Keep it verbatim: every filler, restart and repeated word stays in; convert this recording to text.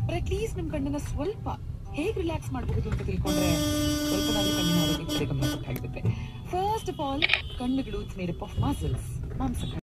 At least ನಿಮ್ ಕಣ್ಣನ್ನ ಸ್ವಲ್ಪ ಹೇಗೆ ರಿಲ್ಯಾಕ್ಸ್ ಮಾಡಬಹುದು ಅಂತ ತಿಳ್ಕೊಂಡ್ರೆ ಸ್ವಲ್ಪ ನಾವು ಕಣ್ಣಿನ ಆರೋಗ್ಯ ಗಮನ ಕೊಟ್ಟಾಗುತ್ತೆ. ಫಸ್ಟ್ ಆಫ್ ಆಲ್, ಕಣ್ಣುಗಳು it's made up of muscles, ಮಾಂಸ.